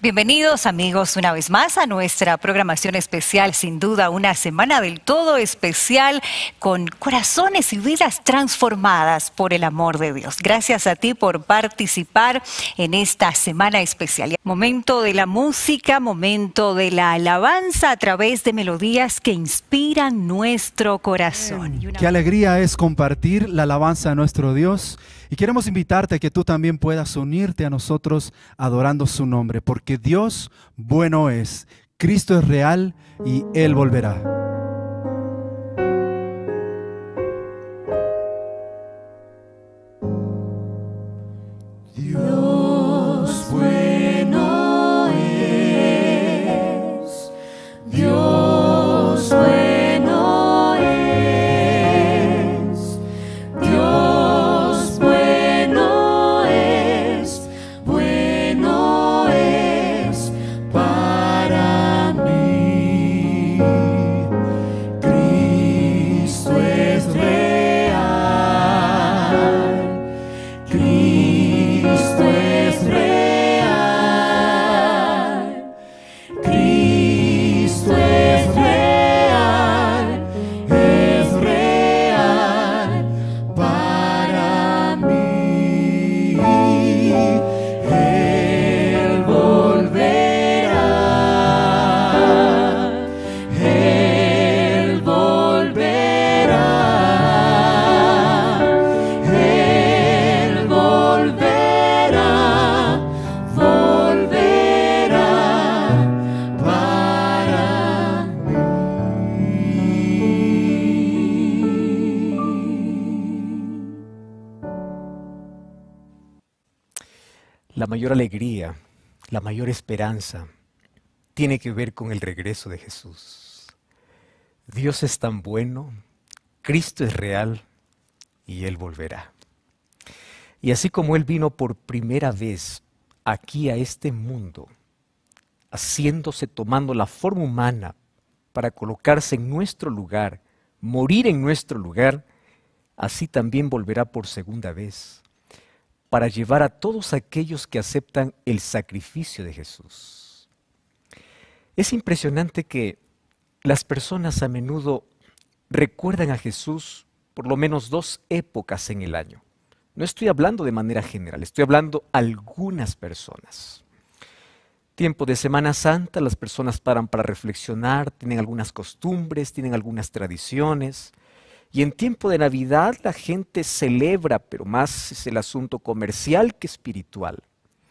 Bienvenidos amigos una vez más a nuestra programación especial, sin duda una semana del todo especial con corazones y vidas transformadas por el amor de Dios. Gracias a ti por participar en esta semana especial. Momento de la música, momento de la alabanza a través de melodías que inspiran nuestro corazón. Qué alegría es compartir la alabanza a nuestro Dios. Y queremos invitarte a que tú también puedas unirte a nosotros adorando su nombre, porque Dios bueno es, Cristo es real y Él volverá. Dios bueno es, Dios bueno es, Dios bueno es para mí. Cristo es real, Cristo es real, Cristo es real para mí. Él volverá, Él volverá, Él volverá, volverá para mí. La mayor alegría, la mayor esperanza tiene que ver con el regreso de Jesús. Dios es tan bueno, Cristo es real y Él volverá. Y así como Él vino por primera vez aquí a este mundo, tomando la forma humana para colocarse en nuestro lugar, morir en nuestro lugar, así también volverá por segunda vez, para llevar a todos aquellos que aceptan el sacrificio de Jesús. Es impresionante que las personas a menudo recuerdan a Jesús por lo menos 2 épocas en el año. No estoy hablando de manera general, estoy hablando algunas personas. Tiempo de Semana Santa, las personas paran para reflexionar, tienen algunas costumbres, tienen algunas tradiciones. Y en tiempo de Navidad la gente celebra, pero más es el asunto comercial que espiritual.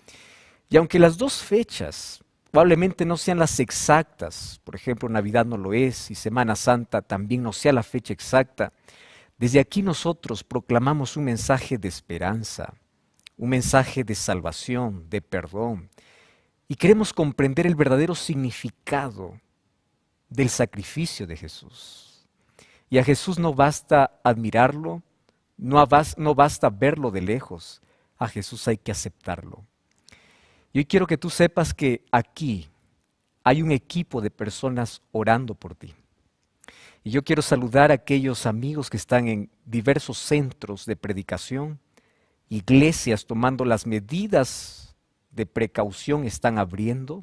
Y aunque las 2 fechas probablemente no sean las exactas, por ejemplo Navidad no lo es y Semana Santa también no sea la fecha exacta, desde aquí nosotros proclamamos un mensaje de esperanza, un mensaje de salvación, de perdón, y queremos comprender el verdadero significado del sacrificio de Jesús. Y a Jesús no basta admirarlo, no basta verlo de lejos, a Jesús hay que aceptarlo. Y hoy quiero que tú sepas que aquí hay un equipo de personas orando por ti. Y yo quiero saludar a aquellos amigos que están en diversos centros de predicación, iglesias tomando las medidas de precaución están abriendo.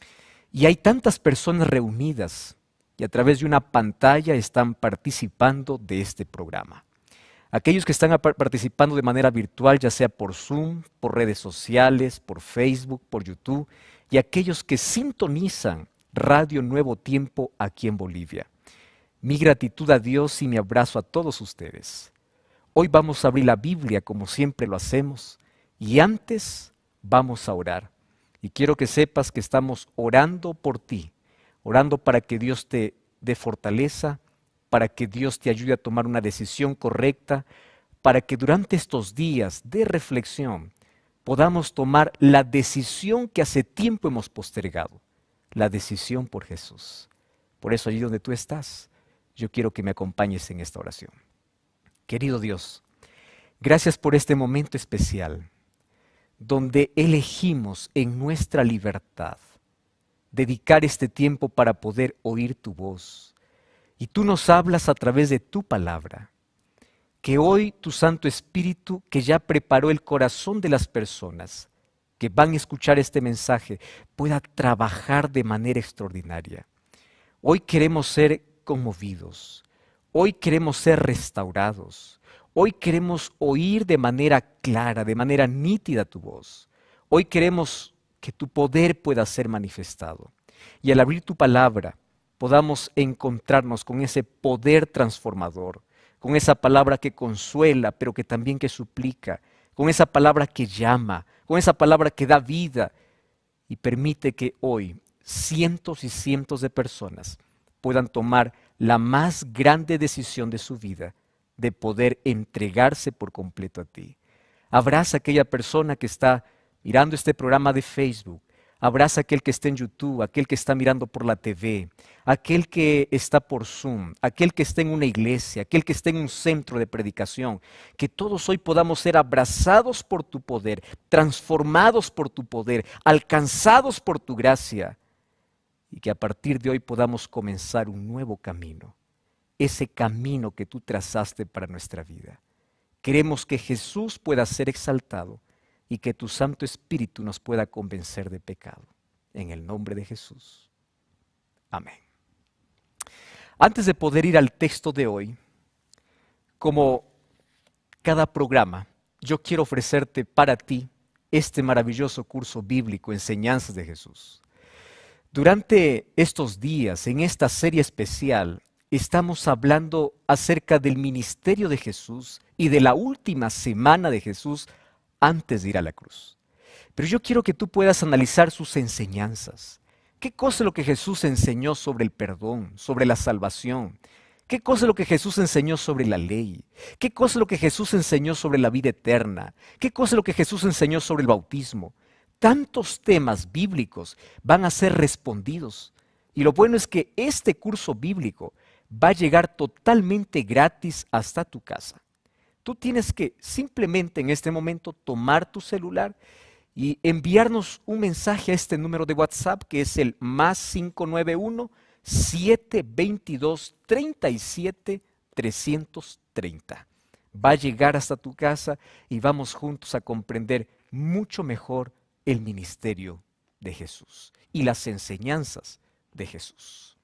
Y hay tantas personas reunidas y a través de una pantalla están participando de este programa. Aquellos que están participando de manera virtual, ya sea por Zoom, por redes sociales, por Facebook, por YouTube, y aquellos que sintonizan Radio Nuevo Tiempo aquí en Bolivia. Mi gratitud a Dios y mi abrazo a todos ustedes. Hoy vamos a abrir la Biblia como siempre lo hacemos y antes vamos a orar. Y quiero que sepas que estamos orando por ti, orando para que Dios te dé fortaleza, para que Dios te ayude a tomar una decisión correcta, para que durante estos días de reflexión podamos tomar la decisión que hace tiempo hemos postergado, la decisión por Jesús. Por eso allí donde tú estás, yo quiero que me acompañes en esta oración. Querido Dios, gracias por este momento especial, donde elegimos en nuestra libertad dedicar este tiempo para poder oír tu voz. Y tú nos hablas a través de tu palabra. Que hoy tu Santo Espíritu, que ya preparó el corazón de las personas, que van a escuchar este mensaje pueda trabajar de manera extraordinaria. Hoy queremos ser conmovidos, hoy queremos ser restaurados, hoy queremos oír de manera clara, de manera nítida tu voz. Hoy queremos que tu poder pueda ser manifestado y al abrir tu palabra podamos encontrarnos con ese poder transformador, con esa palabra que consuela, pero que también que suplica, con esa palabra que llama, con esa palabra que da vida y permite que hoy cientos y cientos de personas puedan tomar la más grande decisión de su vida, de poder entregarse por completo a ti. Abraza a aquella persona que está mirando este programa de Facebook, abraza a aquel que está en YouTube, aquel que está mirando por la TV, aquel que está por Zoom, aquel que está en una iglesia, aquel que está en un centro de predicación, que todos hoy podamos ser abrazados por tu poder, transformados por tu poder, alcanzados por tu gracia, y que a partir de hoy podamos comenzar un nuevo camino, ese camino que tú trazaste para nuestra vida. Queremos que Jesús pueda ser exaltado y que tu Santo Espíritu nos pueda convencer de pecado. En el nombre de Jesús. Amén. Antes de poder ir al texto de hoy, como cada programa, yo quiero ofrecerte para ti este maravilloso curso bíblico, Enseñanzas de Jesús. Durante estos días, en esta serie especial, estamos hablando acerca del ministerio de Jesús y de la última semana de Jesús antes de ir a la cruz. Pero yo quiero que tú puedas analizar sus enseñanzas. ¿Qué cosa es lo que Jesús enseñó sobre el perdón, sobre la salvación? ¿Qué cosa es lo que Jesús enseñó sobre la ley? ¿Qué cosa es lo que Jesús enseñó sobre la vida eterna? ¿Qué cosa es lo que Jesús enseñó sobre el bautismo? Tantos temas bíblicos van a ser respondidos. Y lo bueno es que este curso bíblico va a llegar totalmente gratis hasta tu casa. Tú tienes que simplemente en este momento tomar tu celular y enviarnos un mensaje a este número de WhatsApp que es el +591-722-37-330. Va a llegar hasta tu casa y vamos juntos a comprender mucho mejor el ministerio de Jesús y las enseñanzas de Jesús.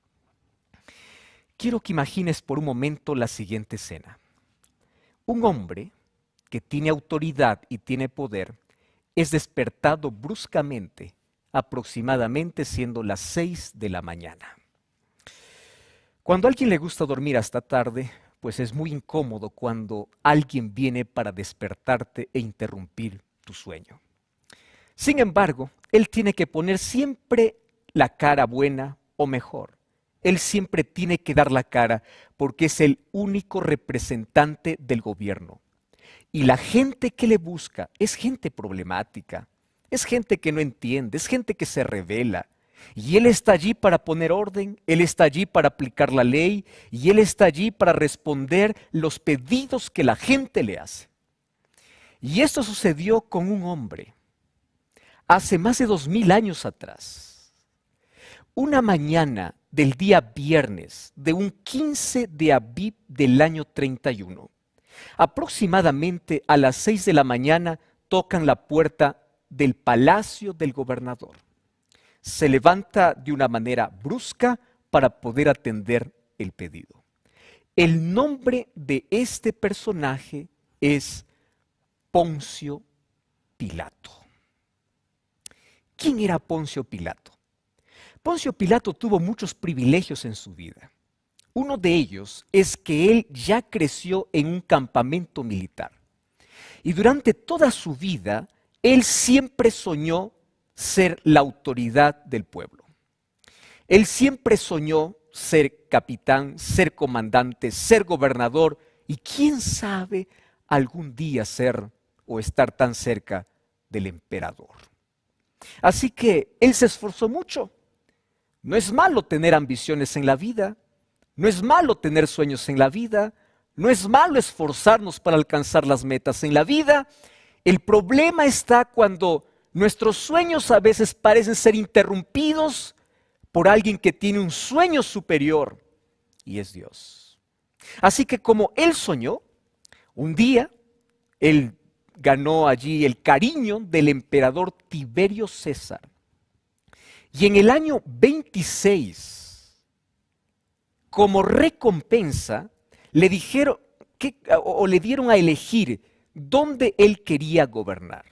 Quiero que imagines por un momento la siguiente escena. Un hombre que tiene autoridad y tiene poder es despertado bruscamente, aproximadamente siendo las 6 de la mañana. Cuando a alguien le gusta dormir hasta tarde, pues es muy incómodo cuando alguien viene para despertarte e interrumpir tu sueño. Sin embargo, él tiene que poner siempre la cara buena o mejor. Él siempre tiene que dar la cara porque es el único representante del gobierno. Y la gente que le busca es gente problemática, es gente que no entiende, es gente que se rebela. Y él está allí para poner orden, él está allí para aplicar la ley y él está allí para responder los pedidos que la gente le hace. Y esto sucedió con un hombre hace más de 2000 años atrás. Una mañana del día viernes de un 15 de Abib del año 31. Aproximadamente a las 6 de la mañana tocan la puerta del palacio del gobernador. Se levanta de una manera brusca para poder atender el pedido. El nombre de este personaje es Poncio Pilato. ¿Quién era Poncio Pilato? Poncio Pilato tuvo muchos privilegios en su vida. Uno de ellos es que él ya creció en un campamento militar. Y durante toda su vida, él siempre soñó ser la autoridad del pueblo. Él siempre soñó ser capitán, ser comandante, ser gobernador y quién sabe algún día ser o estar tan cerca del emperador. Así que él se esforzó mucho. No es malo tener ambiciones en la vida, no es malo tener sueños en la vida, no es malo esforzarnos para alcanzar las metas en la vida. El problema está cuando nuestros sueños a veces parecen ser interrumpidos por alguien que tiene un sueño superior y es Dios. Así que como él soñó, un día él ganó allí el cariño del emperador Tiberio César. Y en el año 26, como recompensa, le dijeron le dieron a elegir dónde él quería gobernar.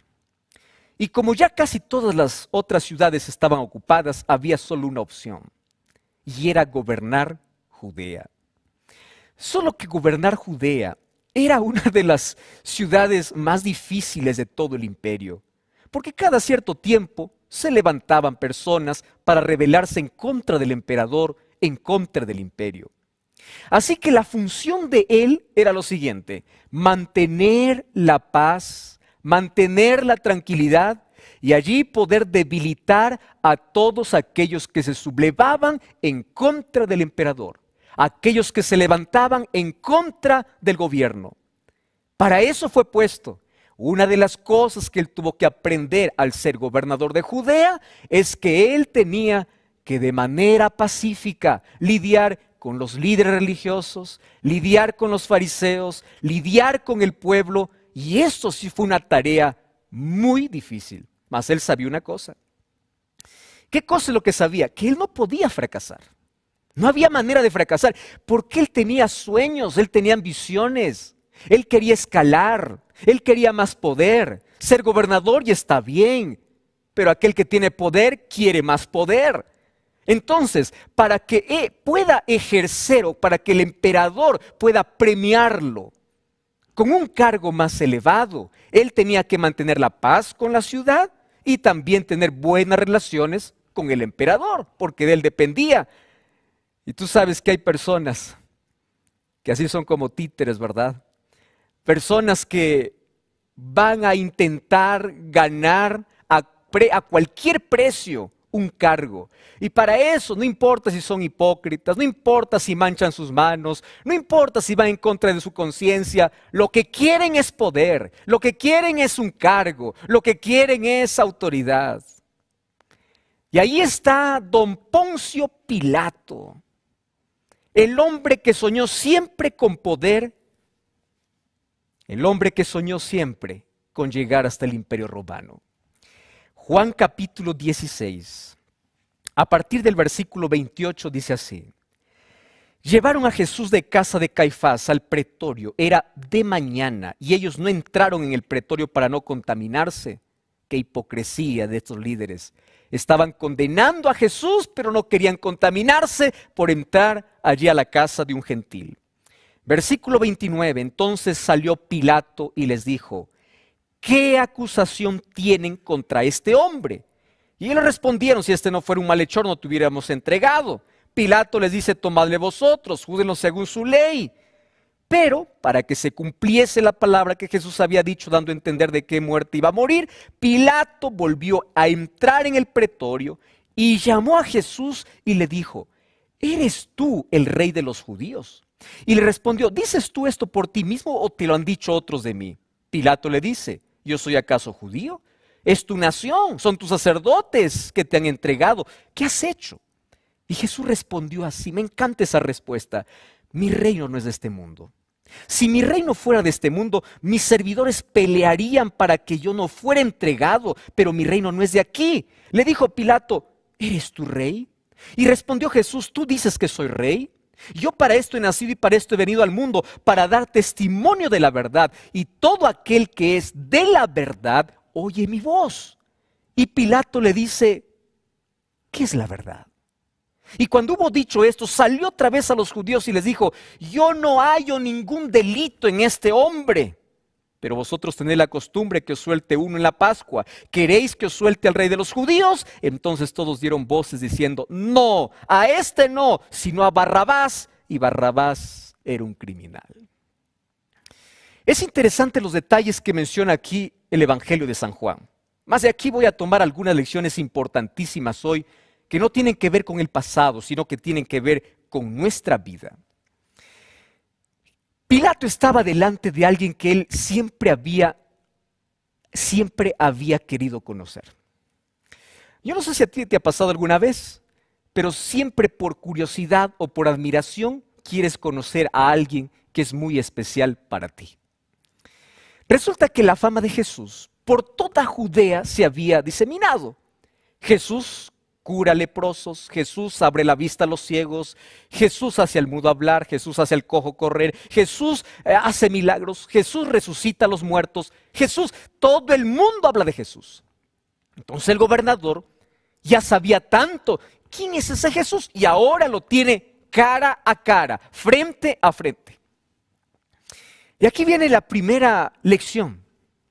Y como ya casi todas las otras ciudades estaban ocupadas, había solo una opción, y era gobernar Judea. Solo que gobernar Judea era una de las ciudades más difíciles de todo el imperio, porque cada cierto tiempo se levantaban personas para rebelarse en contra del emperador, en contra del imperio. Así que la función de él era lo siguiente: mantener la paz, mantener la tranquilidad y allí poder debilitar a todos aquellos que se sublevaban en contra del emperador, aquellos que se levantaban en contra del gobierno. Para eso fue puesto. Una de las cosas que él tuvo que aprender al ser gobernador de Judea es que él tenía que de manera pacífica lidiar con los líderes religiosos, lidiar con los fariseos, lidiar con el pueblo, y eso sí fue una tarea muy difícil. Mas él sabía una cosa. ¿Qué cosa es lo que sabía? Que él no podía fracasar. No había manera de fracasar, porque él tenía sueños, él tenía ambiciones, él quería escalar, él quería más poder. Ser gobernador ya está bien, pero aquel que tiene poder quiere más poder. Entonces, para que él pueda ejercer o para que el emperador pueda premiarlo con un cargo más elevado, él tenía que mantener la paz con la ciudad y también tener buenas relaciones con el emperador, porque de él dependía. Y tú sabes que hay personas que así son como títeres, ¿verdad? Personas que van a intentar ganar a cualquier precio un cargo. Y para eso no importa si son hipócritas, no importa si manchan sus manos, no importa si van en contra de su conciencia, lo que quieren es poder, lo que quieren es un cargo, lo que quieren es autoridad. Y ahí está don Poncio Pilato, el hombre que soñó siempre con poder, el hombre que soñó siempre con llegar hasta el Imperio Romano. Juan capítulo 16, a partir del versículo 28 dice así: llevaron a Jesús de casa de Caifás al pretorio, era de mañana, y ellos no entraron en el pretorio para no contaminarse. Qué hipocresía de estos líderes. Estaban condenando a Jesús, pero no querían contaminarse por entrar allí a la casa de un gentil. Versículo 29, entonces salió Pilato y les dijo: ¿qué acusación tienen contra este hombre? Y ellos respondieron: si este no fuera un malhechor, no te hubiéramos entregado. Pilato les dice: tomadle vosotros, júdenlo según su ley. Pero para que se cumpliese la palabra que Jesús había dicho, dando a entender de qué muerte iba a morir, Pilato volvió a entrar en el pretorio y llamó a Jesús y le dijo: ¿eres tú el rey de los judíos? Y le respondió: ¿dices tú esto por ti mismo o te lo han dicho otros de mí? Pilato le dice: ¿yo soy acaso judío? Es tu nación, son tus sacerdotes que te han entregado. ¿Qué has hecho? Y Jesús respondió así, me encanta esa respuesta: mi reino no es de este mundo. Si mi reino fuera de este mundo, mis servidores pelearían para que yo no fuera entregado, pero mi reino no es de aquí. Le dijo Pilato: ¿eres tu rey? Y respondió Jesús: ¿tú dices que soy rey? Yo para esto he nacido y para esto he venido al mundo, para dar testimonio de la verdad. Y todo aquel que es de la verdad, oye mi voz. Y Pilato le dice: ¿qué es la verdad? Y cuando hubo dicho esto, salió otra vez a los judíos y les dijo: yo no hallo ningún delito en este hombre. Pero vosotros tenéis la costumbre que os suelte uno en la Pascua. ¿Queréis que os suelte al rey de los judíos? Entonces todos dieron voces diciendo: no, a este no, sino a Barrabás. Y Barrabás era un criminal. Es interesante los detalles que menciona aquí el Evangelio de San Juan. Más de aquí voy a tomar algunas lecciones importantísimas hoy que no tienen que ver con el pasado, sino que tienen que ver con nuestra vida. Pilato estaba delante de alguien que él siempre había querido conocer. Yo no sé si a ti te ha pasado alguna vez, pero siempre por curiosidad o por admiración quieres conocer a alguien que es muy especial para ti. Resulta que la fama de Jesús por toda Judea se había diseminado. Jesús cura leprosos, Jesús abre la vista a los ciegos, Jesús hace al mudo hablar, Jesús hace al cojo correr, Jesús hace milagros, Jesús resucita a los muertos, Jesús, todo el mundo habla de Jesús. Entonces el gobernador ya sabía tanto quién es ese Jesús y ahora lo tiene cara a cara, frente a frente. Y aquí viene la primera lección.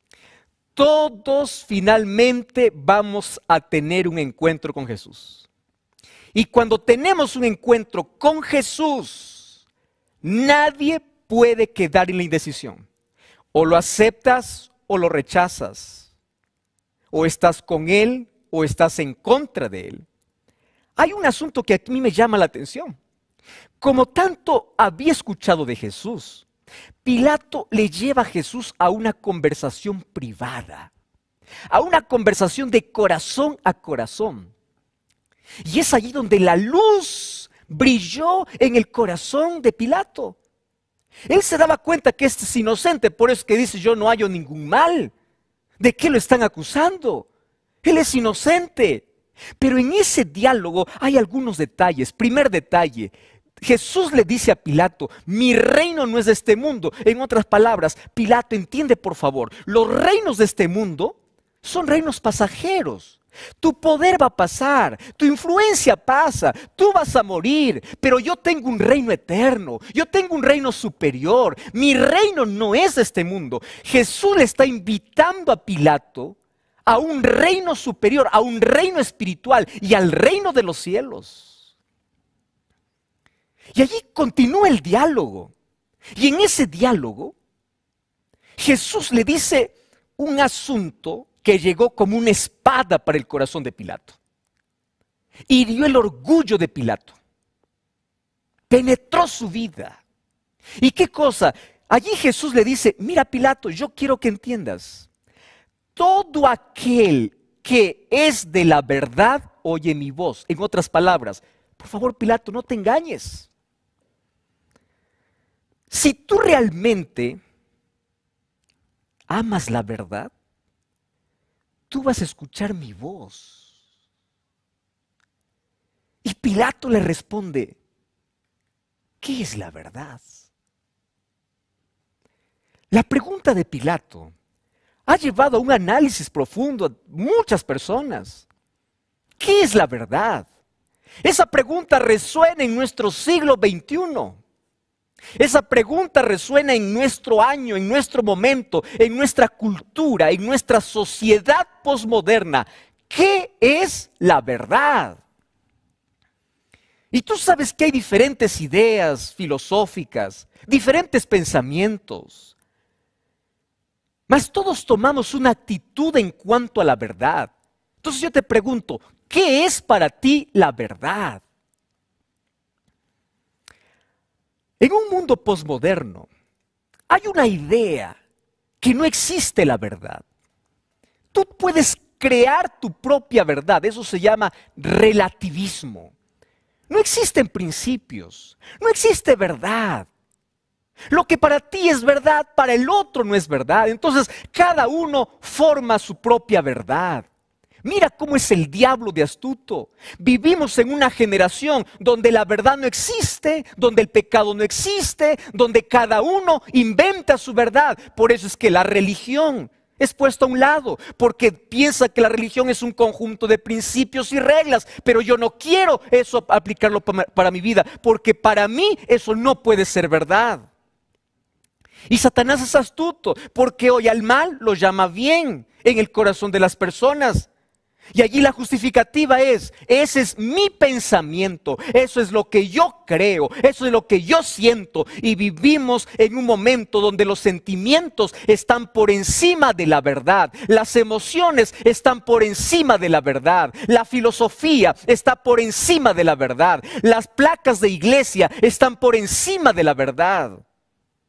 Todos finalmente vamos a tener un encuentro con Jesús. Y cuando tenemos un encuentro con Jesús, nadie puede quedar en la indecisión. O lo aceptas o lo rechazas. O estás con Él o estás en contra de Él. Hay un asunto que a mí me llama la atención. Como tanto había escuchado de Jesús, Pilato le lleva a Jesús a una conversación privada, a una conversación de corazón a corazón. Y es allí donde la luz brilló en el corazón de Pilato. Él se daba cuenta que este es inocente, por eso es que dice: yo no hallo ningún mal. ¿De qué lo están acusando? Él es inocente. Pero en ese diálogo hay algunos detalles. Primer detalle: Jesús le dice a Pilato: mi reino no es de este mundo. En otras palabras, Pilato, entiende por favor, los reinos de este mundo son reinos pasajeros. Tu poder va a pasar, tu influencia pasa, tú vas a morir, pero yo tengo un reino eterno, yo tengo un reino superior. Mi reino no es de este mundo. Jesús le está invitando a Pilato a un reino superior, a un reino espiritual y al reino de los cielos. Y allí continúa el diálogo. Y en ese diálogo, Jesús le dice un asunto que llegó como una espada para el corazón de Pilato. Hirió el orgullo de Pilato. Penetró su vida. ¿Y qué cosa? Allí Jesús le dice: mira, Pilato, yo quiero que entiendas. Todo aquel que es de la verdad oye mi voz. En otras palabras, por favor, Pilato, no te engañes. Si tú realmente amas la verdad, tú vas a escuchar mi voz. Y Pilato le responde: ¿qué es la verdad? La pregunta de Pilato ha llevado a un análisis profundo a muchas personas. ¿Qué es la verdad? Esa pregunta resuena en nuestro siglo XXI. Esa pregunta resuena en nuestro año, en nuestro momento, en nuestra cultura, en nuestra sociedad posmoderna. ¿Qué es la verdad? Y tú sabes que hay diferentes ideas filosóficas, diferentes pensamientos. Mas todos tomamos una actitud en cuanto a la verdad. Entonces yo te pregunto, ¿qué es para ti la verdad? En un mundo posmoderno hay una idea que no existe la verdad. Tú puedes crear tu propia verdad, eso se llama relativismo. No existen principios, no existe verdad. Lo que para ti es verdad, para el otro no es verdad. Entonces cada uno forma su propia verdad. Mira cómo es el diablo de astuto. Vivimos en una generación donde la verdad no existe, donde el pecado no existe, donde cada uno inventa su verdad. Por eso es que la religión es puesta a un lado, porque piensa que la religión es un conjunto de principios y reglas, pero yo no quiero eso aplicarlo para mi vida, porque para mí eso no puede ser verdad. Y Satanás es astuto, porque hoy al mal lo llama bien en el corazón de las personas. Y allí la justificativa es: ese es mi pensamiento, eso es lo que yo creo, eso es lo que yo siento. Y vivimos en un momento donde los sentimientos están por encima de la verdad, las emociones están por encima de la verdad, la filosofía está por encima de la verdad, las placas de iglesia están por encima de la verdad.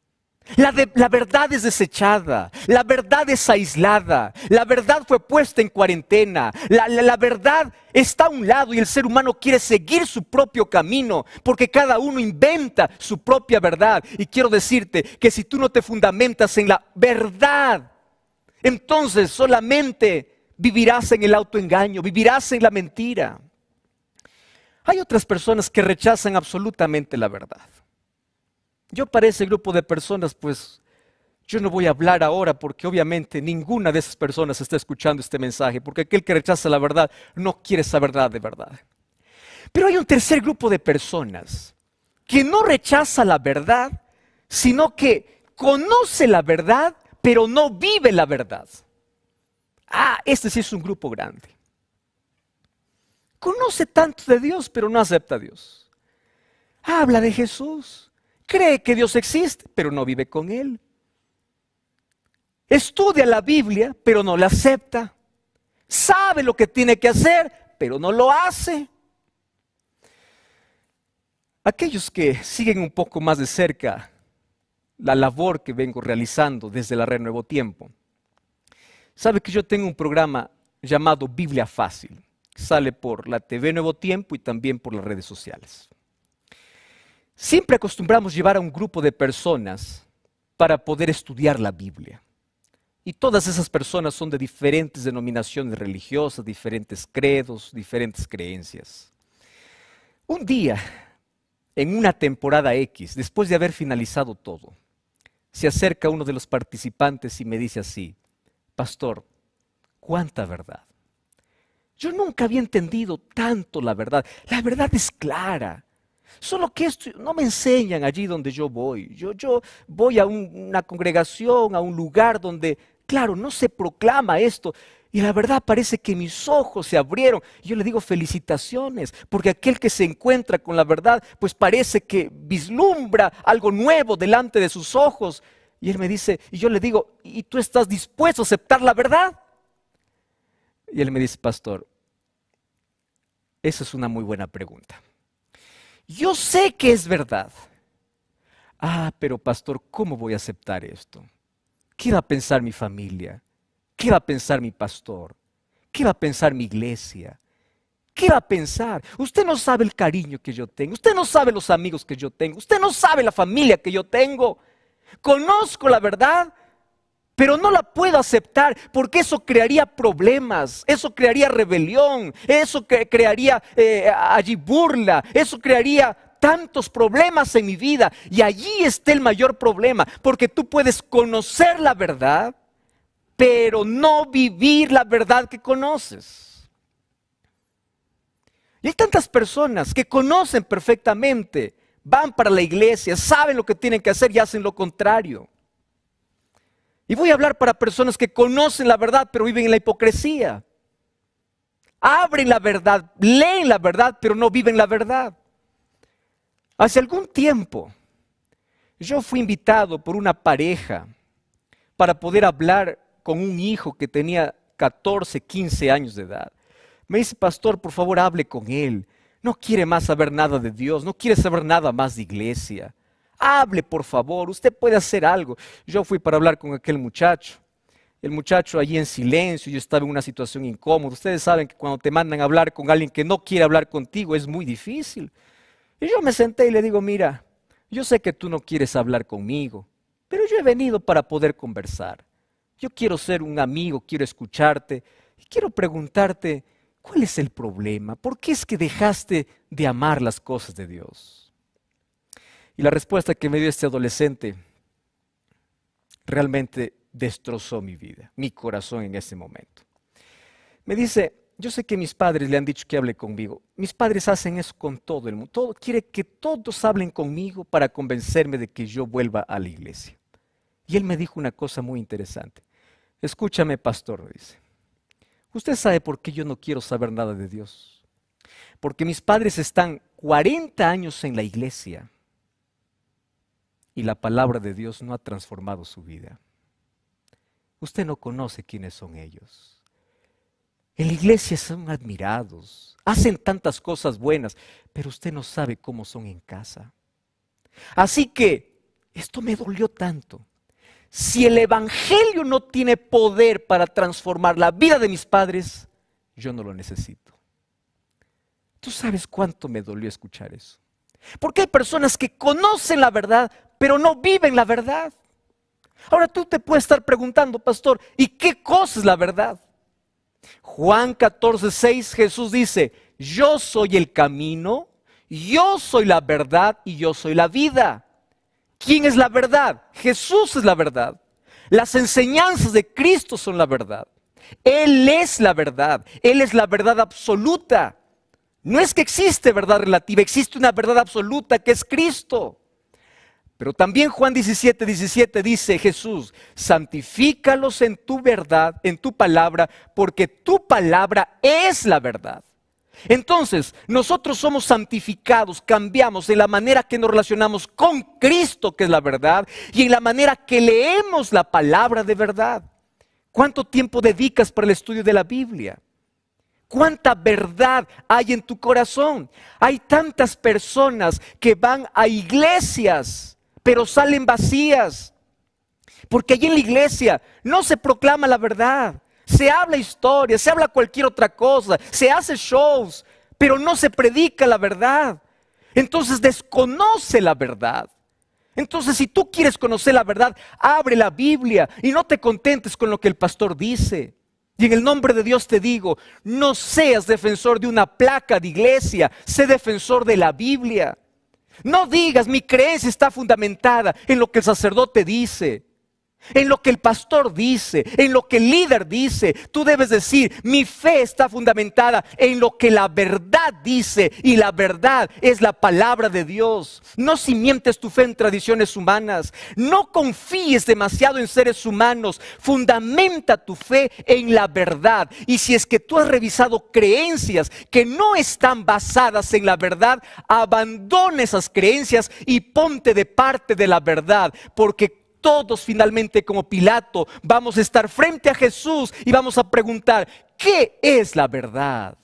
La verdad es desechada, la verdad es aislada, la verdad fue puesta en cuarentena, la verdad está a un lado y el ser humano quiere seguir su propio camino porque cada uno inventa su propia verdad. Y quiero decirte que si tú no te fundamentas en la verdad, entonces solamente vivirás en el autoengaño, vivirás en la mentira. Hay otras personas que rechazan absolutamente la verdad. Yo para ese grupo de personas, pues, yo no voy a hablar ahora porque obviamente ninguna de esas personas está escuchando este mensaje, porque aquel que rechaza la verdad no quiere saber nada de verdad. Pero hay un tercer grupo de personas que no rechaza la verdad, sino que conoce la verdad, pero no vive la verdad. Este sí es un grupo grande. Conoce tanto de Dios, pero no acepta a Dios. Habla de Jesús. Cree que Dios existe, pero no vive con Él. Estudia la Biblia, pero no la acepta. Sabe lo que tiene que hacer, pero no lo hace. Aquellos que siguen un poco más de cerca la labor que vengo realizando desde la Red Nuevo Tiempo, sabe que yo tengo un programa llamado Biblia Fácil. Sale por la TV Nuevo Tiempo y también por las redes sociales. Siempre acostumbramos llevar a un grupo de personas para poder estudiar la Biblia. Y todas esas personas son de diferentes denominaciones religiosas, diferentes credos, diferentes creencias. Un día, en una temporada X, después de haber finalizado todo, se acerca uno de los participantes y me dice así: pastor, ¿cuánta verdad? Yo nunca había entendido tanto la verdad. La verdad es clara. Solo que esto no me enseñan allí donde yo voy. Yo voy a una congregación, a un lugar donde, claro, no se proclama esto. Y la verdad parece que mis ojos se abrieron. Y yo le digo felicitaciones, porque aquel que se encuentra con la verdad, pues parece que vislumbra algo nuevo delante de sus ojos. Y él me dice, y yo le digo, ¿y tú estás dispuesto a aceptar la verdad? Y él me dice, pastor, esa es una muy buena pregunta. Yo sé que es verdad. Pero pastor, ¿cómo voy a aceptar esto? ¿Qué va a pensar mi familia? ¿Qué va a pensar mi pastor? ¿Qué va a pensar mi iglesia? ¿Qué va a pensar? Usted no sabe el cariño que yo tengo. Usted no sabe los amigos que yo tengo. Usted no sabe la familia que yo tengo. Conozco la verdad, pero no la puedo aceptar porque eso crearía problemas, eso crearía rebelión, eso crearía allí burla, eso crearía tantos problemas en mi vida. Y allí está el mayor problema, porque tú puedes conocer la verdad, pero no vivir la verdad que conoces. Y hay tantas personas que conocen perfectamente, van para la iglesia, saben lo que tienen que hacer y hacen lo contrario. Y voy a hablar para personas que conocen la verdad, pero viven en la hipocresía. Abren la verdad, leen la verdad, pero no viven la verdad. Hace algún tiempo, yo fui invitado por una pareja para poder hablar con un hijo que tenía 14, 15 años de edad. Me dice, pastor, por favor, hable con él. No quiere más saber nada de Dios, no quiere saber nada más de iglesia. Hable, por favor, usted puede hacer algo. Yo fui para hablar con aquel muchacho. El muchacho allí en silencio, yo estaba en una situación incómoda. Ustedes saben que cuando te mandan a hablar con alguien que no quiere hablar contigo es muy difícil. Y yo me senté y le digo, mira, yo sé que tú no quieres hablar conmigo, pero yo he venido para poder conversar. Yo quiero ser un amigo, quiero escucharte y quiero preguntarte, ¿cuál es el problema? ¿Por qué es que dejaste de amar las cosas de Dios? Y la respuesta que me dio este adolescente realmente destrozó mi vida, mi corazón en ese momento. Me dice, yo sé que mis padres le han dicho que hable conmigo. Mis padres hacen eso con todo el mundo. Quiere que todos hablen conmigo para convencerme de que yo vuelva a la iglesia. Y él me dijo una cosa muy interesante. Escúchame, pastor, me dice. Usted sabe por qué yo no quiero saber nada de Dios. Porque mis padres están 40 años en la iglesia. Y la palabra de Dios no ha transformado su vida. Usted no conoce quiénes son ellos. En la iglesia son admirados, hacen tantas cosas buenas, pero usted no sabe cómo son en casa. Así que esto me dolió tanto. Si el evangelio no tiene poder para transformar la vida de mis padres, yo no lo necesito. ¿Tú sabes cuánto me dolió escuchar eso? Porque hay personas que conocen la verdad, pero no viven la verdad. Ahora tú te puedes estar preguntando, pastor, ¿y qué cosa es la verdad? Juan 14:6, Jesús dice, yo soy el camino, yo soy la verdad y yo soy la vida. ¿Quién es la verdad? Jesús es la verdad. Las enseñanzas de Cristo son la verdad. Él es la verdad. Él es la verdad absoluta. No es que existe verdad relativa, existe una verdad absoluta que es Cristo. Pero también Juan 17:17 dice Jesús, santifícalos en tu verdad, en tu palabra, porque tu palabra es la verdad. Entonces, nosotros somos santificados, cambiamos en la manera que nos relacionamos con Cristo, que es la verdad, y en la manera que leemos la palabra de verdad. ¿Cuánto tiempo dedicas para el estudio de la Biblia? ¿Cuánta verdad hay en tu corazón? Hay tantas personas que van a iglesias, pero salen vacías. Porque allí en la iglesia no se proclama la verdad. Se habla historia, se habla cualquier otra cosa, se hace shows, pero no se predica la verdad. Entonces desconoce la verdad. Entonces si tú quieres conocer la verdad, abre la Biblia y no te contentes con lo que el pastor dice. Y en el nombre de Dios te digo, no seas defensor de una placa de iglesia, sé defensor de la Biblia. No digas, mi creencia está fundamentada en lo que el sacerdote dice, en lo que el pastor dice, en lo que el líder dice. Tú debes decir, mi fe está fundamentada en lo que la verdad dice, y la verdad es la palabra de Dios. No cimientes tu fe en tradiciones humanas, no confíes demasiado en seres humanos, fundamenta tu fe en la verdad. Y si es que tú has revisado creencias que no están basadas en la verdad, abandona esas creencias y ponte de parte de la verdad, porque todos finalmente como Pilato vamos a estar frente a Jesús y vamos a preguntar, ¿qué es la verdad?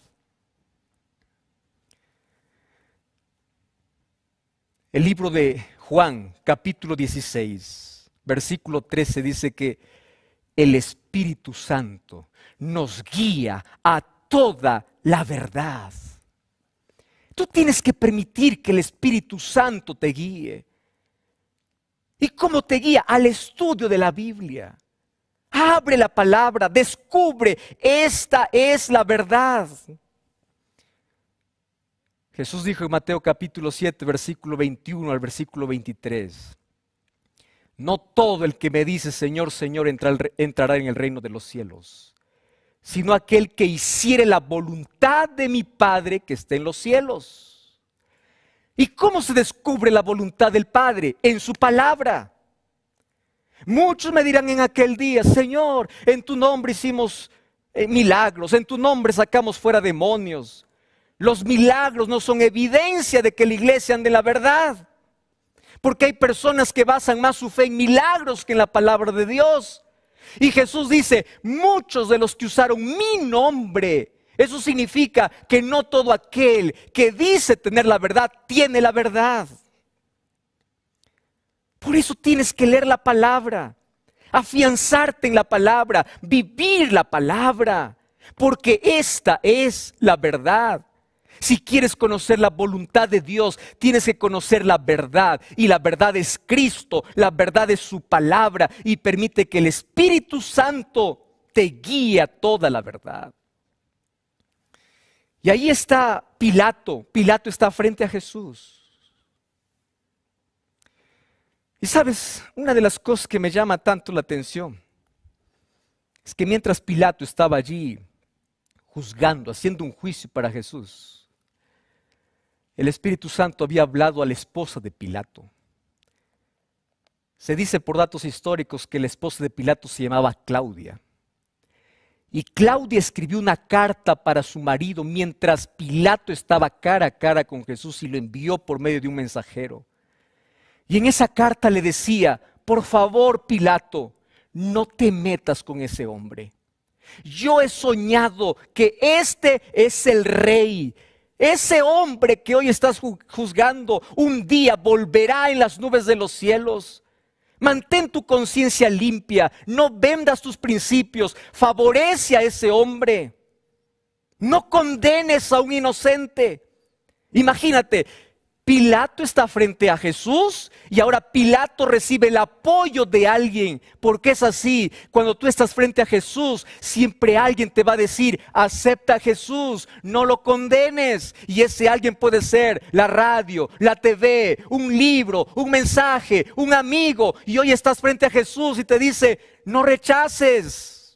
El libro de Juan, capítulo 16, versículo 13 dice que el Espíritu Santo nos guía a toda la verdad. Tú tienes que permitir que el Espíritu Santo te guíe. ¿Y cómo te guía? Al estudio de la Biblia. Abre la palabra, descubre, esta es la verdad. Jesús dijo en Mateo capítulo 7, versículo 21 al versículo 23. No todo el que me dice Señor, Señor entrará en el reino de los cielos, sino aquel que hiciere la voluntad de mi Padre que está en los cielos. ¿Y cómo se descubre la voluntad del Padre? En su palabra. Muchos me dirán en aquel día, Señor, en tu nombre hicimos milagros, en tu nombre sacamos fuera demonios. Los milagros no son evidencia de que la iglesia ande en la verdad. Porque hay personas que basan más su fe en milagros que en la palabra de Dios. Y Jesús dice, muchos de los que usaron mi nombre, eso significa que no todo aquel que dice tener la verdad, tiene la verdad. Por eso tienes que leer la palabra, afianzarte en la palabra, vivir la palabra, porque esta es la verdad. Si quieres conocer la voluntad de Dios, tienes que conocer la verdad. Y la verdad es Cristo, la verdad es su palabra. Y permite que el Espíritu Santo te guíe a toda la verdad. Y ahí está Pilato. Pilato está frente a Jesús. Y sabes, una de las cosas que me llama tanto la atención es que mientras Pilato estaba allí juzgando, haciendo un juicio para Jesús, el Espíritu Santo había hablado a la esposa de Pilato. Se dice por datos históricos que la esposa de Pilato se llamaba Claudia. Y Claudia escribió una carta para su marido mientras Pilato estaba cara a cara con Jesús y lo envió por medio de un mensajero. Y en esa carta le decía, por favor Pilato, no te metas con ese hombre. Yo he soñado que este es el rey. Ese hombre que hoy estás juzgando, un día volverá en las nubes de los cielos. Mantén tu conciencia limpia, no vendas tus principios, favorece a ese hombre. No condenes a un inocente. Imagínate, Pilato está frente a Jesús y ahora Pilato recibe el apoyo de alguien. Porque es así, cuando tú estás frente a Jesús, siempre alguien te va a decir, acepta a Jesús, no lo condenes. Y ese alguien puede ser la radio, la TV, un libro, un mensaje, un amigo. Y hoy estás frente a Jesús y te dice, no rechaces.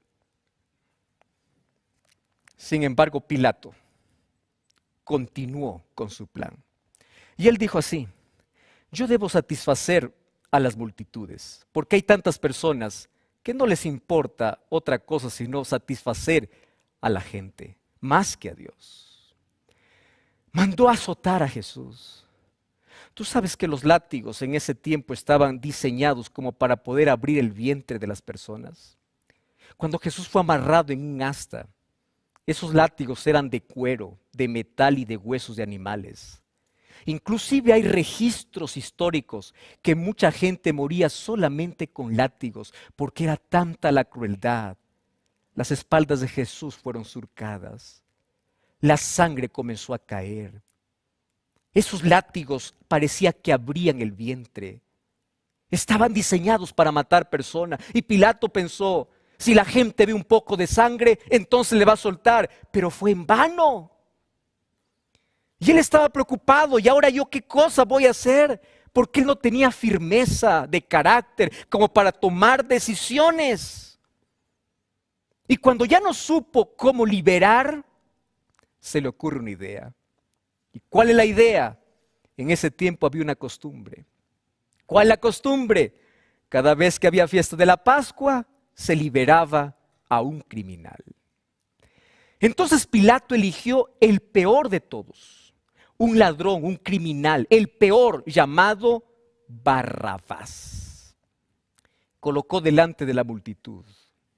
Sin embargo, Pilato continuó con su plan. Y él dijo así, yo debo satisfacer a las multitudes, porque hay tantas personas que no les importa otra cosa sino satisfacer a la gente, más que a Dios. Mandó a azotar a Jesús. Tú sabes que los látigos en ese tiempo estaban diseñados como para poder abrir el vientre de las personas. Cuando Jesús fue amarrado en un asta, esos látigos eran de cuero, de metal y de huesos de animales. Inclusive hay registros históricos que mucha gente moría solamente con látigos porque era tanta la crueldad. Las espaldas de Jesús fueron surcadas. La sangre comenzó a caer. Esos látigos parecía que abrían el vientre. Estaban diseñados para matar personas. Y Pilato pensó, si la gente ve un poco de sangre, entonces le va a soltar. Pero fue en vano. Y él estaba preocupado, ¿y ahora yo qué cosa voy a hacer? Porque él no tenía firmeza de carácter como para tomar decisiones. Y cuando ya no supo cómo liberar, se le ocurre una idea. ¿Y cuál es la idea? En ese tiempo había una costumbre. ¿Cuál es la costumbre? Cada vez que había fiesta de la Pascua, se liberaba a un criminal. Entonces Pilato eligió el peor de todos. Un ladrón, un criminal, el peor, llamado Barrabás. Colocó delante de la multitud.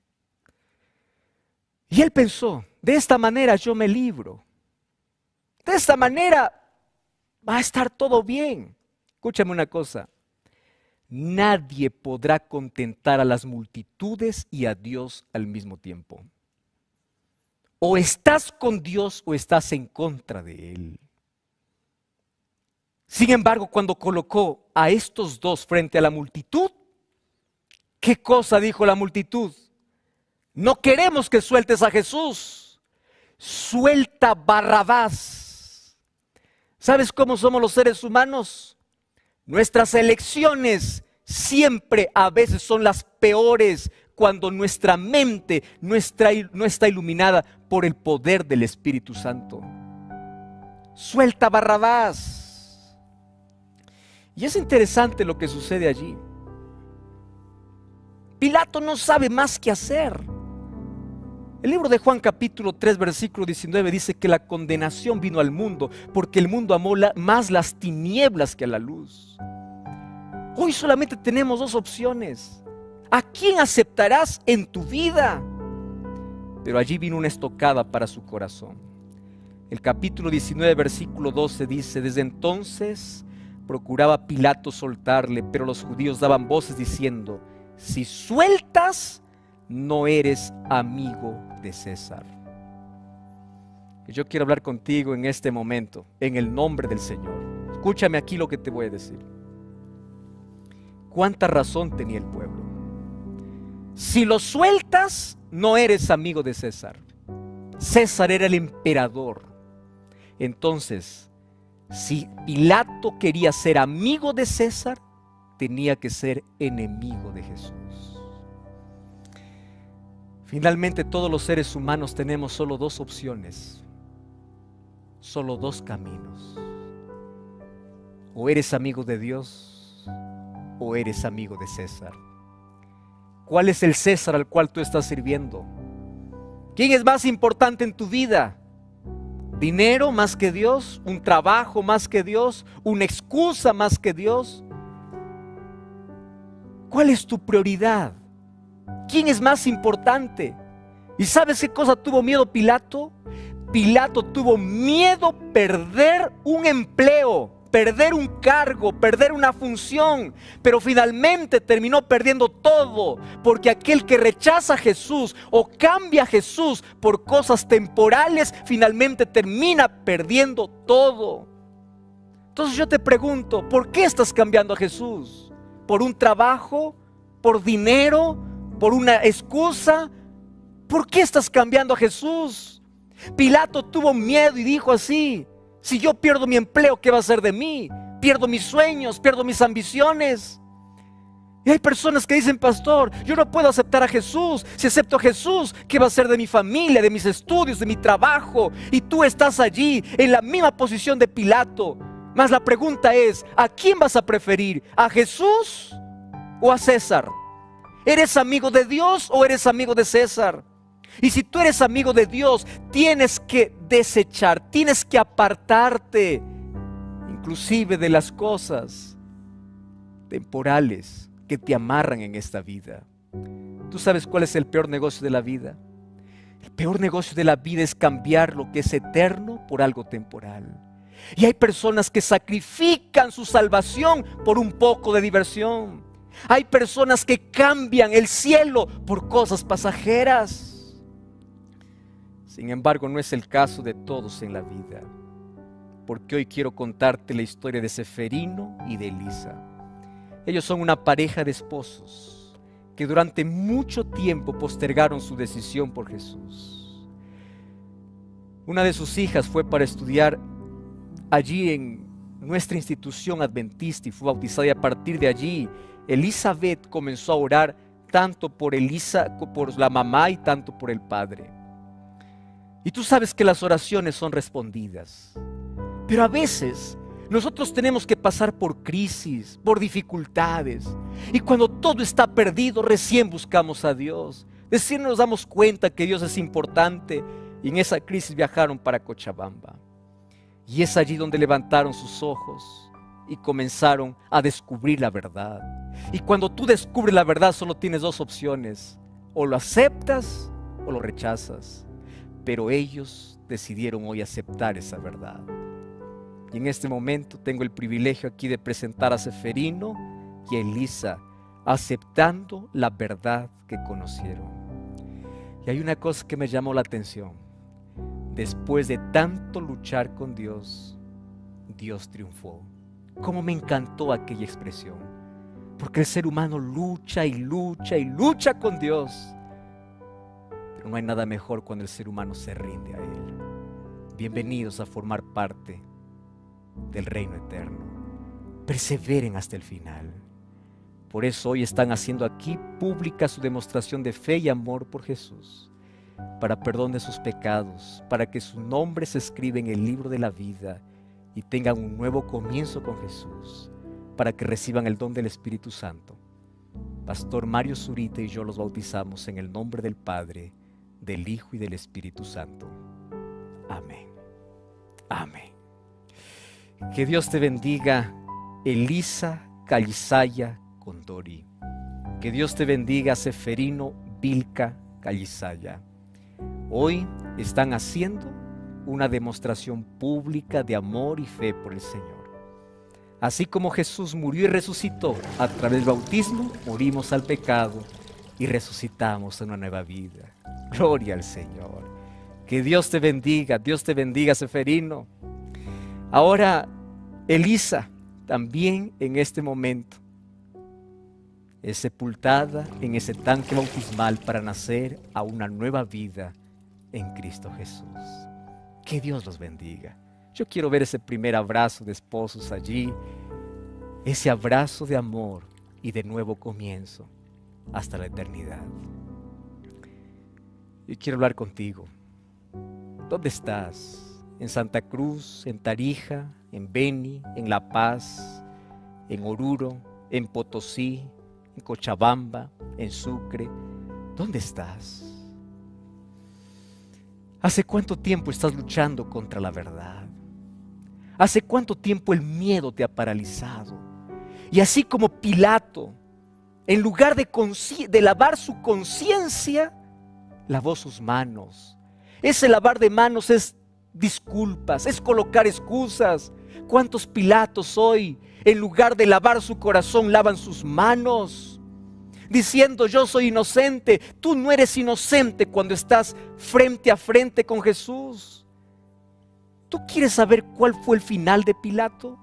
Y él pensó, de esta manera yo me libro. De esta manera va a estar todo bien. Escúchame una cosa. Nadie podrá contentar a las multitudes y a Dios al mismo tiempo. O estás con Dios o estás en contra de Él. Sin embargo, cuando colocó a estos dos frente a la multitud, ¿qué cosa dijo la multitud? No queremos que sueltes a Jesús, suelta Barrabás. ¿Sabes cómo somos los seres humanos? Nuestras elecciones siempre a veces son las peores cuando nuestra mente no está iluminada por el poder del Espíritu Santo. Suelta Barrabás. Y es interesante lo que sucede allí. Pilato no sabe más qué hacer. El libro de Juan capítulo 3 versículo 19 dice que la condenación vino al mundo porque el mundo amó más las tinieblas que a la luz. Hoy solamente tenemos dos opciones. ¿A quién aceptarás en tu vida? Pero allí vino una estocada para su corazón. El capítulo 19 versículo 12 dice, desde entonces procuraba Pilato soltarle, pero los judíos daban voces diciendo, si sueltas, no eres amigo de César. Yo quiero hablar contigo en este momento, en el nombre del Señor. Escúchame aquí lo que te voy a decir. ¿Cuánta razón tenía el pueblo? Si lo sueltas, no eres amigo de César. César era el emperador. Entonces, si Pilato quería ser amigo de César, tenía que ser enemigo de Jesús. Finalmente, todos los seres humanos tenemos solo dos opciones, solo dos caminos. O eres amigo de Dios, o eres amigo de César. ¿Cuál es el César al cual tú estás sirviendo? ¿Quién es más importante en tu vida? ¿Dinero más que Dios? ¿Un trabajo más que Dios? ¿Una excusa más que Dios? ¿Cuál es tu prioridad? ¿Quién es más importante? ¿Y sabes qué cosa tuvo miedo Pilato? Pilato tuvo miedo perder un empleo, perder un cargo, perder una función, pero finalmente terminó perdiendo todo, porque aquel que rechaza a Jesús o cambia a Jesús por cosas temporales, finalmente termina perdiendo todo. Entonces yo te pregunto, ¿por qué estás cambiando a Jesús? ¿Por un trabajo? ¿Por dinero? ¿Por una excusa? ¿Por qué estás cambiando a Jesús? Pilato tuvo miedo y dijo así: si yo pierdo mi empleo, ¿qué va a ser de mí? Pierdo mis sueños, pierdo mis ambiciones. Y hay personas que dicen: pastor, yo no puedo aceptar a Jesús. Si acepto a Jesús, ¿qué va a ser de mi familia, de mis estudios, de mi trabajo? Y tú estás allí en la misma posición de Pilato. Mas la pregunta es: ¿a quién vas a preferir? ¿A Jesús o a César? ¿Eres amigo de Dios o eres amigo de César? Y si tú eres amigo de Dios, tienes que desechar, tienes que apartarte, inclusive de las cosas temporales que te amarran en esta vida. ¿Tú sabes cuál es el peor negocio de la vida? El peor negocio de la vida es cambiar lo que es eterno por algo temporal. Y hay personas que sacrifican su salvación por un poco de diversión. Hay personas que cambian el cielo por cosas pasajeras. Sin embargo, no es el caso de todos en la vida, porque hoy quiero contarte la historia de Ceferino y de Elisa. Ellos son una pareja de esposos que durante mucho tiempo postergaron su decisión por Jesús. Una de sus hijas fue para estudiar allí en nuestra institución adventista y fue bautizada, y a partir de allí Elizabeth comenzó a orar tanto por la mamá y tanto por el padre. Y tú sabes que las oraciones son respondidas, pero a veces nosotros tenemos que pasar por crisis, por dificultades, y cuando todo está perdido recién buscamos a Dios. Recién nos damos cuenta que Dios es importante, y en esa crisis viajaron para Cochabamba. Y es allí donde levantaron sus ojos y comenzaron a descubrir la verdad. Y cuando tú descubres la verdad, solo tienes dos opciones: o lo aceptas o lo rechazas. Pero ellos decidieron hoy aceptar esa verdad. Y en este momento tengo el privilegio aquí de presentar a Ceferino y a Elisa, aceptando la verdad que conocieron. Y hay una cosa que me llamó la atención: después de tanto luchar con Dios, Dios triunfó. Cómo me encantó aquella expresión, porque el ser humano lucha y lucha y lucha con Dios, pero no hay nada mejor cuando el ser humano se rinde a Él. Bienvenidos a formar parte del reino eterno. Perseveren hasta el final. Por eso hoy están haciendo aquí pública su demostración de fe y amor por Jesús, para perdón de sus pecados, para que su nombre se escriba en el libro de la vida y tengan un nuevo comienzo con Jesús, para que reciban el don del Espíritu Santo. Pastor Mario Zurita y yo los bautizamos en el nombre del Padre, del Hijo y del Espíritu Santo. Amén. Amén. Que Dios te bendiga, Elisa Callisaya Condori. Que Dios te bendiga, Ceferino Vilca Callisaya. Hoy están haciendo una demostración pública de amor y fe por el Señor. Así como Jesús murió y resucitó a través del bautismo, morimos al pecado y resucitamos a una nueva vida. Gloria al Señor. Que Dios te bendiga, Ceferino. Ahora, Elisa, también en este momento, es sepultada en ese tanque bautismal para nacer a una nueva vida en Cristo Jesús. Que Dios los bendiga. Yo quiero ver ese primer abrazo de esposos allí, ese abrazo de amor y de nuevo comienzo hasta la eternidad. Yo quiero hablar contigo. ¿Dónde estás? ¿En Santa Cruz, en Tarija, en Beni, en La Paz, en Oruro, en Potosí, en Cochabamba, en Sucre? ¿Dónde estás? ¿Hace cuánto tiempo estás luchando contra la verdad? ¿Hace cuánto tiempo el miedo te ha paralizado? Y así como Pilato, en lugar de lavar su conciencia, lavó sus manos. Ese lavar de manos es disculpas, es colocar excusas. ¿Cuántos Pilatos hoy, en lugar de lavar su corazón, lavan sus manos? Diciendo, yo soy inocente. Tú no eres inocente cuando estás frente a frente con Jesús. ¿Tú quieres saber cuál fue el final de Pilato?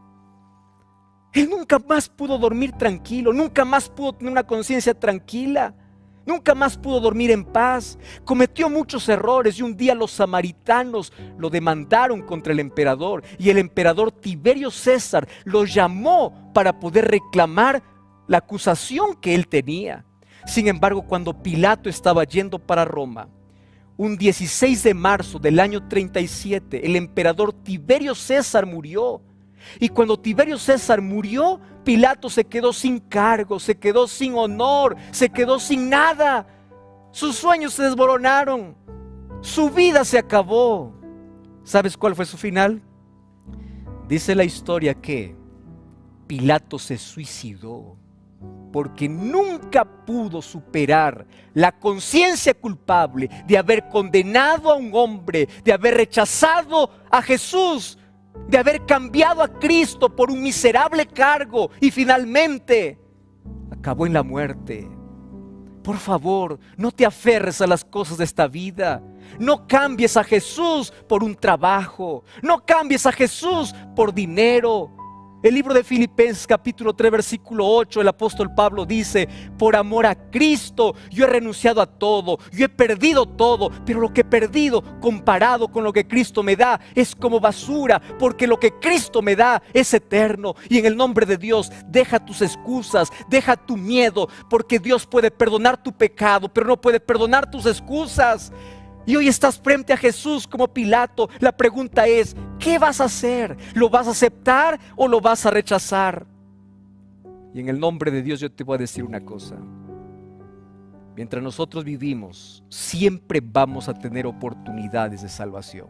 Él nunca más pudo dormir tranquilo, nunca más pudo tener una conciencia tranquila, nunca más pudo dormir en paz. Cometió muchos errores y un día los samaritanos lo demandaron contra el emperador y el emperador Tiberio César lo llamó para poder reclamar la acusación que él tenía. Sin embargo, cuando Pilato estaba yendo para Roma, un 16 de marzo del año 37, el emperador Tiberio César murió. Y cuando Tiberio César murió, Pilato se quedó sin cargo, se quedó sin honor, se quedó sin nada. Sus sueños se desmoronaron, su vida se acabó. ¿Sabes cuál fue su final? Dice la historia que Pilato se suicidó porque nunca pudo superar la conciencia culpable de haber condenado a un hombre, de haber rechazado a Jesús, de haber cambiado a Cristo por un miserable cargo y finalmente acabó en la muerte. Por favor, no te aferres a las cosas de esta vida. No cambies a Jesús por un trabajo. No cambies a Jesús por dinero. El libro de Filipenses capítulo 3 versículo 8, el apóstol Pablo dice: por amor a Cristo yo he renunciado a todo, yo he perdido todo, pero lo que he perdido comparado con lo que Cristo me da es como basura, porque lo que Cristo me da es eterno. Y en el nombre de Dios, deja tus excusas, deja tu miedo, porque Dios puede perdonar tu pecado, pero no puede perdonar tus excusas. Y hoy estás frente a Jesús como Pilato. La pregunta es, ¿qué vas a hacer? ¿Lo vas a aceptar o lo vas a rechazar? Y en el nombre de Dios yo te voy a decir una cosa. Mientras nosotros vivimos, siempre vamos a tener oportunidades de salvación.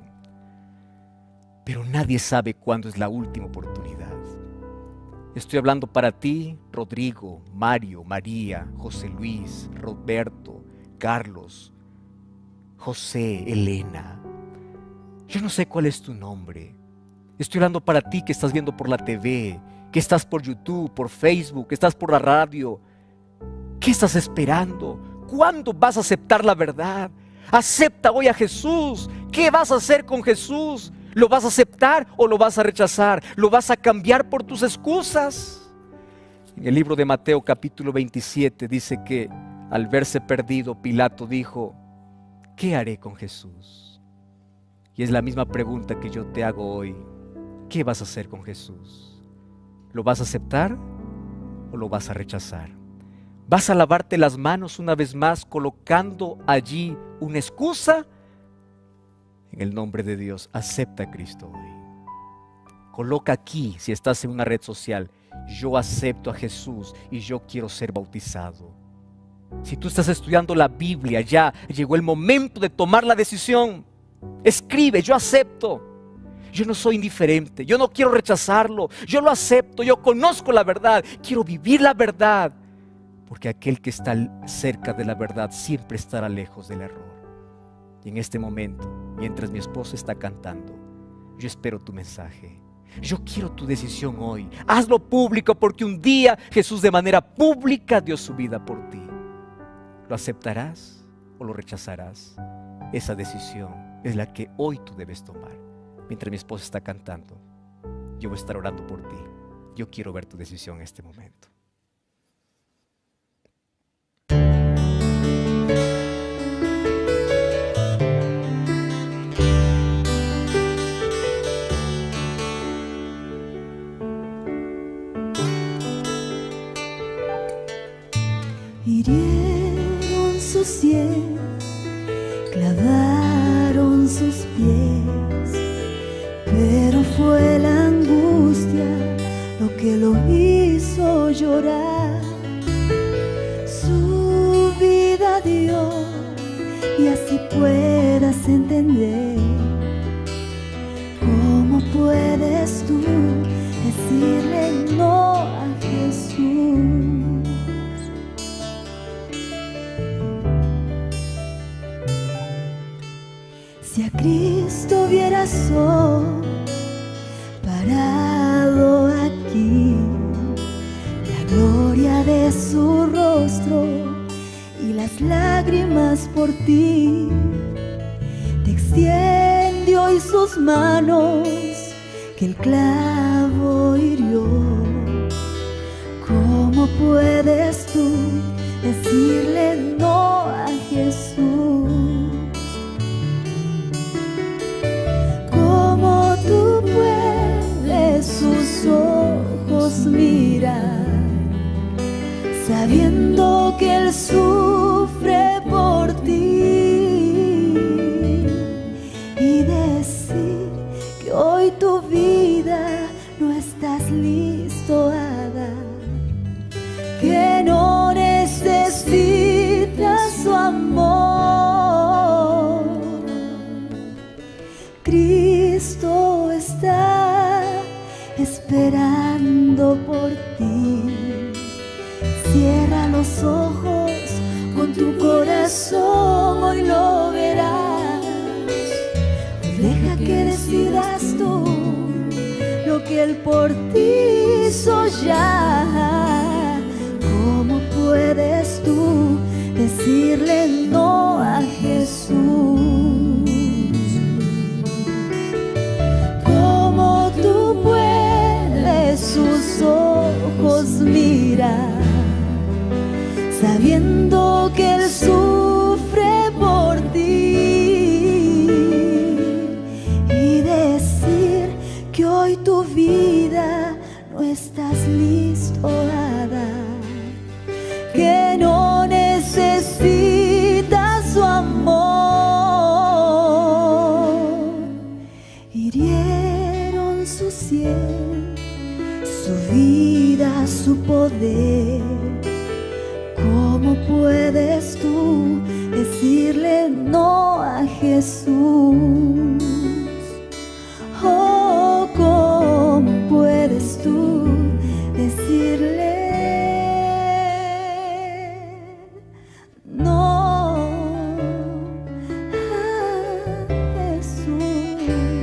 Pero nadie sabe cuándo es la última oportunidad. Estoy hablando para ti, Rodrigo, Mario, María, José Luis, Roberto, Carlos, José, Elena. Yo no sé cuál es tu nombre. Estoy hablando para ti que estás viendo por la TV, que estás por YouTube, por Facebook, que estás por la radio. ¿Qué estás esperando? ¿Cuándo vas a aceptar la verdad? Acepta hoy a Jesús. ¿Qué vas a hacer con Jesús? ¿Lo vas a aceptar o lo vas a rechazar? ¿Lo vas a cambiar por tus excusas? En el libro de Mateo capítulo 27 dice que al verse perdido, Pilato dijo: ¿qué haré con Jesús? Y es la misma pregunta que yo te hago hoy. ¿Qué vas a hacer con Jesús? ¿Lo vas a aceptar o lo vas a rechazar? ¿Vas a lavarte las manos una vez más colocando allí una excusa? En el nombre de Dios, acepta a Cristo hoy. Coloca aquí, si estás en una red social: yo acepto a Jesús y yo quiero ser bautizado. Si tú estás estudiando la Biblia, ya llegó el momento de tomar la decisión. Escribe: yo acepto. Yo no soy indiferente, yo no quiero rechazarlo, yo lo acepto, yo conozco la verdad, quiero vivir la verdad. Porque aquel que está cerca de la verdad siempre estará lejos del error. Y en este momento, mientras mi esposa está cantando, yo espero tu mensaje. Yo quiero tu decisión hoy. Hazlo público, porque un día Jesús de manera pública dio su vida por ti. ¿Lo aceptarás o lo rechazarás? Esa decisión es la que hoy tú debes tomar. Mientras mi esposa está cantando, yo voy a estar orando por ti. Yo quiero ver tu decisión en este momento. Hirieron sus pies, clavaron sus pies, pero fue la angustia lo que lo hizo llorar. Su vida dio, y así puedas entender cómo puedes tú decirle no a Jesús. Si a Cristo vieras hoy parado aquí, la gloria de su rostro y las lágrimas por ti, te extiende hoy sus manos que el clavo hirió. ¿Cómo puedes tú decirle no a Jesús? ¿Cómo tú puedes sus ojos mirar, sabiendo que Él sufre por ti, y decir que hoy tu vida no estás listo a dar, que no necesitas su amor? Cristo está esperando por ti. Cierra los ojos con tu corazón, hoy lo verás. Deja que decidas tú lo que Él por ti hizo ya. ¿Cómo puedes tú decirle no a Jesús? ¿Cómo tú puedes sus ojos mirar, sabiendo que Él sufre por ti, y decir que hoy tu vida no estás listo a dar, que no necesitas su amor? Hirieron su cielo, su vida, su poder. ¿Cómo puedes tú decirle no a Jesús? Oh, ¿cómo puedes tú decirle no a Jesús?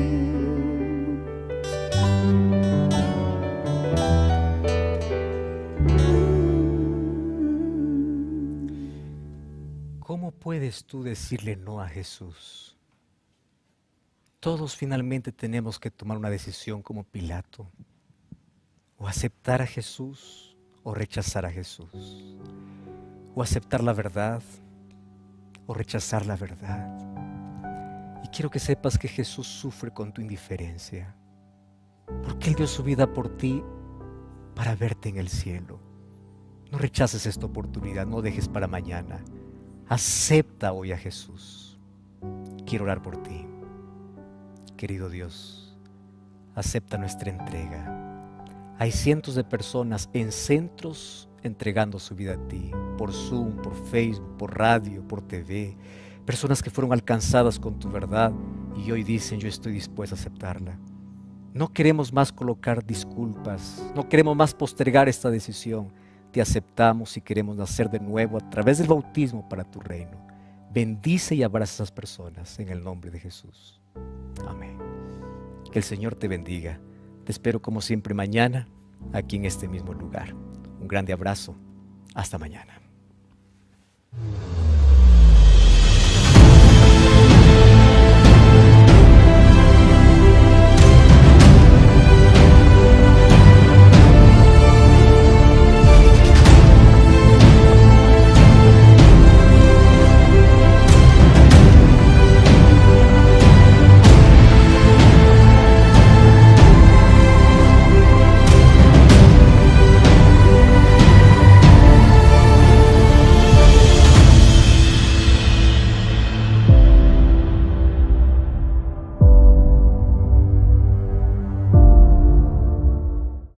¿Cómo puedes tú decirle no a Jesús? Todos finalmente tenemos que tomar una decisión como Pilato, o aceptar a Jesús o rechazar a Jesús, o aceptar la verdad o rechazar la verdad. Y quiero que sepas que Jesús sufre con tu indiferencia, porque Él dio su vida por ti para verte en el cielo. No rechaces esta oportunidad, no dejes para mañana. Acepta hoy a Jesús. Quiero orar por ti. Querido Dios, acepta nuestra entrega. Hay cientos de personas en centros entregando su vida a ti, por Zoom, por Facebook, por radio, por TV. Personas que fueron alcanzadas con tu verdad y hoy dicen: yo estoy dispuesto a aceptarla. No queremos más colocar disculpas, no queremos más postergar esta decisión. Te aceptamos y queremos nacer de nuevo a través del bautismo para tu reino. Bendice y abraza a esas personas en el nombre de Jesús. Amén. Que el Señor te bendiga. Te espero como siempre mañana aquí en este mismo lugar. Un grande abrazo. Hasta mañana.